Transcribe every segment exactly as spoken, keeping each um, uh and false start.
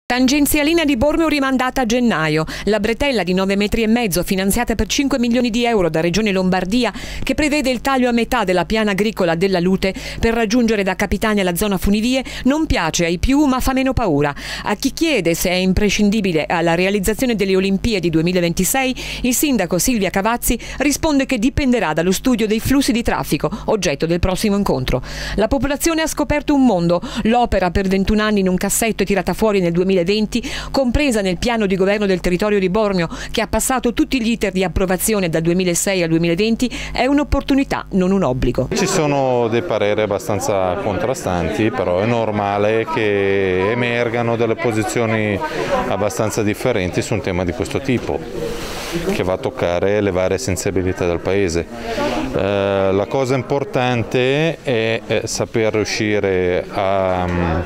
Tangenzialina di Bormio rimandata a gennaio. La bretella di nove metri e mezzo, finanziata per cinque milioni di euro da Regione Lombardia, che prevede il taglio a metà della piana agricola della Lute per raggiungere da Capitania la zona funivie, non piace ai più ma fa meno paura. A chi chiede se è imprescindibile alla realizzazione delle Olimpiadi duemilaventisei, il sindaco Silvia Cavazzi risponde che dipenderà dallo studio dei flussi di traffico, oggetto del prossimo incontro. La popolazione ha scoperto un mondo. L'opera per ventuno anni in un cassetto è tirata fuori nel duemilaventi, compresa nel piano di governo del territorio di Bormio, che ha passato tutti gli iter di approvazione dal duemilasei al duemilaventi, è un'opportunità, non un obbligo. Ci sono dei pareri abbastanza contrastanti, però è normale che emergano delle posizioni abbastanza differenti su un tema di questo tipo, che va a toccare le varie sensibilità del Paese. Eh, la cosa importante è, è saper riuscire a,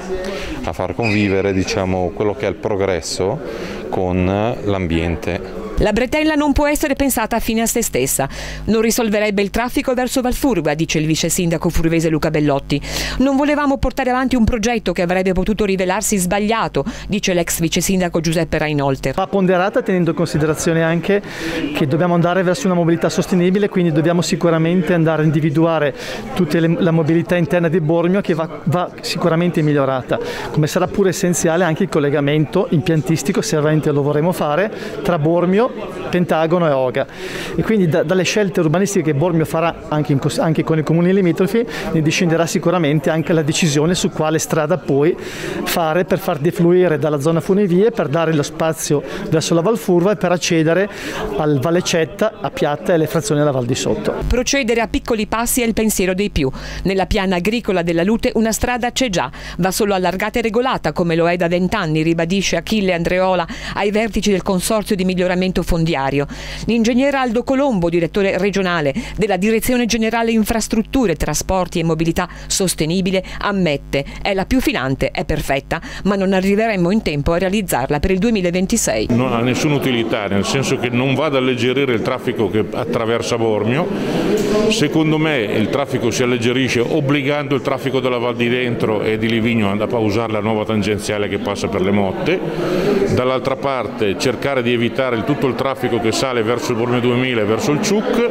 a far convivere, diciamo, quello che è il progresso con l'ambiente. La bretella non può essere pensata fine a se stessa. Non risolverebbe il traffico verso Valfurva, dice il vice sindaco furvese Luca Bellotti. Non volevamo portare avanti un progetto che avrebbe potuto rivelarsi sbagliato, dice l'ex vice sindaco Giuseppe Reinolter. Va ponderata tenendo in considerazione anche che dobbiamo andare verso una mobilità sostenibile, quindi dobbiamo sicuramente andare a individuare tutta la mobilità interna di Bormio, che va, va sicuramente migliorata, come sarà pure essenziale anche il collegamento impiantistico, se veramente lo vorremmo fare, tra Bormio, Pentagono e Oga, e quindi da, dalle scelte urbanistiche che Bormio farà anche, in, anche con i comuni limitrofi ne discenderà sicuramente anche la decisione su quale strada poi fare per far defluire dalla zona funivie, per dare lo spazio verso la Valfurva e per accedere al Vallecetta, a Piatta e alle frazioni della Val di Sotto. Procedere a piccoli passi è il pensiero dei più. Nella piana agricola della Lute una strada c'è già, va solo allargata e regolata come lo è da vent'anni, ribadisce Achille Andreola ai vertici del Consorzio di Miglioramento Fondiario. L'ingegnere Aldo Colombo, direttore regionale della Direzione Generale Infrastrutture, Trasporti e Mobilità Sostenibile, ammette: è la più filante, è perfetta, ma non arriveremo in tempo a realizzarla per il duemilaventisei. Non ha nessuna utilità, nel senso che non va ad alleggerire il traffico che attraversa Bormio. Secondo me il traffico si alleggerisce obbligando il traffico della Val di Dentro e di Livigno a usare la nuova tangenziale che passa per le Motte. Dall'altra parte cercare di evitare il tutto il traffico che sale verso il Bormio duemila e verso il Ciuc,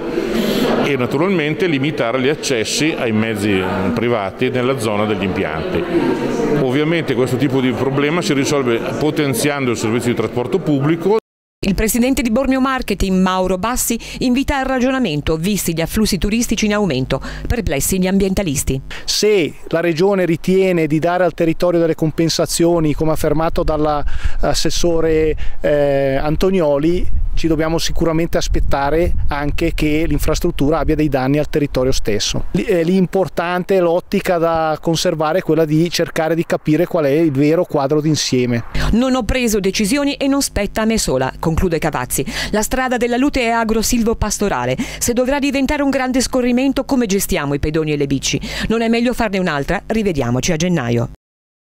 e naturalmente limitare gli accessi ai mezzi privati nella zona degli impianti. Ovviamente questo tipo di problema si risolve potenziando il servizio di trasporto pubblico. Il presidente di Bormio Marketing, Mauro Bassi, invita al ragionamento, visti gli afflussi turistici in aumento. Perplessi gli ambientalisti. Se la Regione ritiene di dare al territorio delle compensazioni, come affermato dall'assessore eh, Antonioli, ci dobbiamo sicuramente aspettare anche che l'infrastruttura abbia dei danni al territorio stesso. L'importante, l'ottica da conservare è quella di cercare di capire qual è il vero quadro d'insieme. Non ho preso decisioni e non spetta a me sola, conclude Cavazzi. La strada della Lute è agro-silvo-pastorale. Se dovrà diventare un grande scorrimento, come gestiamo i pedoni e le bici? Non è meglio farne un'altra? Rivediamoci a gennaio.